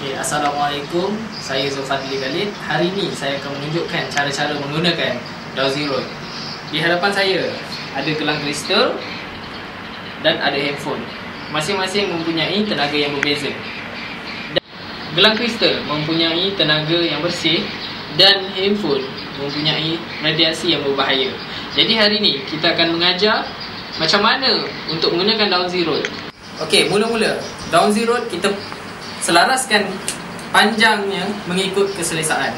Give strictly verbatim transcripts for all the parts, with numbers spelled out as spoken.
Okay, Assalamualaikum, saya Zulfadli Khalid. Hari ini saya akan menunjukkan cara-cara menggunakan Dowsy Road. Di hadapan saya ada gelang kristal dan ada handphone. Masing-masing mempunyai tenaga yang berbeza. Dan gelang kristal mempunyai tenaga yang bersih dan handphone mempunyai radiasi yang berbahaya. Jadi hari ini kita akan mengajar macam mana untuk menggunakan Dowsy Road. Okey, mula-mula Dowsy Road kita selaraskan panjangnya mengikut keselesaan.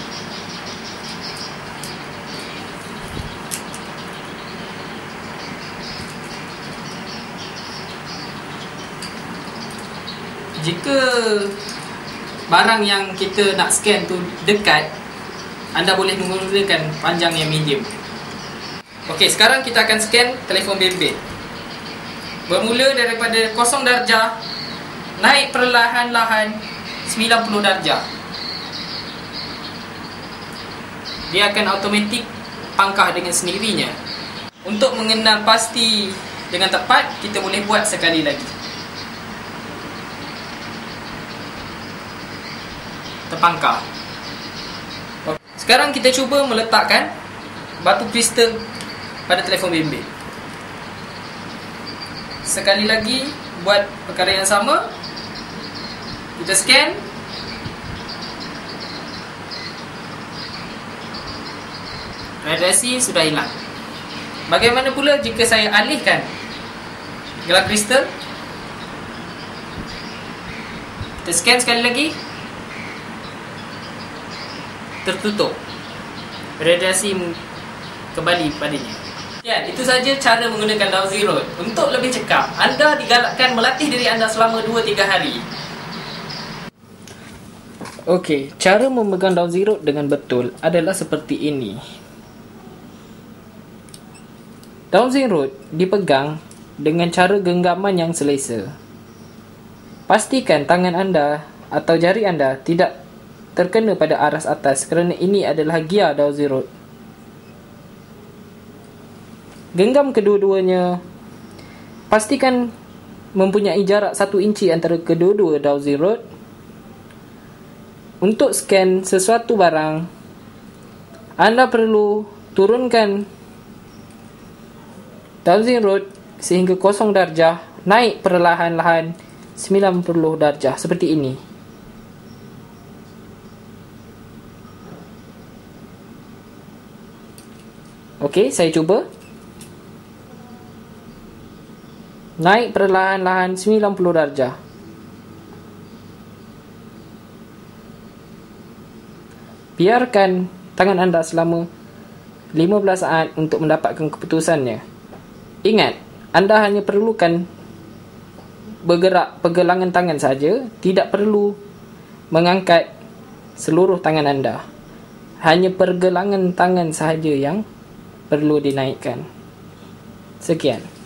Jika barang yang kita nak scan tu dekat, anda boleh menggunakan panjang yang medium. Okey, sekarang kita akan scan telefon bimbit. Bermula daripada kosong darjah, naik perlahan-lahan sembilan puluh darjah. Dia akan automatik pangkah dengan sendirinya. Untuk mengenal pasti dengan tepat, kita boleh buat sekali lagi. Terpangkah. Sekarang kita cuba meletakkan batu kristal pada telefon bimbit. Sekali lagi buat perkara yang sama. Kita scan. Radiasi sudah hilang. Bagaimana pula jika saya alihkan gelang kristal? Kita scan sekali lagi. Tertutup. Radiasi kembali padanya. Ya, itu saja cara menggunakan Dowsy Road. Untuk lebih cekap, anda digalakkan melatih diri anda selama dua tiga hari. Okey, cara memegang Dowsy Road dengan betul adalah seperti ini. Dowsy Road dipegang dengan cara genggaman yang selesa. Pastikan tangan anda atau jari anda tidak terkena pada aras atas kerana ini adalah gear Dowsy Road. Genggam kedua-duanya. Pastikan mempunyai jarak satu inci antara kedua-dua Dowsy Road. Untuk scan sesuatu barang, anda perlu turunkan Dowsy Road sehingga kosong darjah, naik perlahan-lahan sembilan puluh darjah seperti ini. Okey, saya cuba. Naik perlahan-lahan sembilan puluh darjah. Biarkan tangan anda selama lima belas saat untuk mendapatkan keputusannya. Ingat, anda hanya perlukan bergerak pergelangan tangan saja, tidak perlu mengangkat seluruh tangan anda. Hanya pergelangan tangan sahaja yang perlu dinaikkan. Sekian.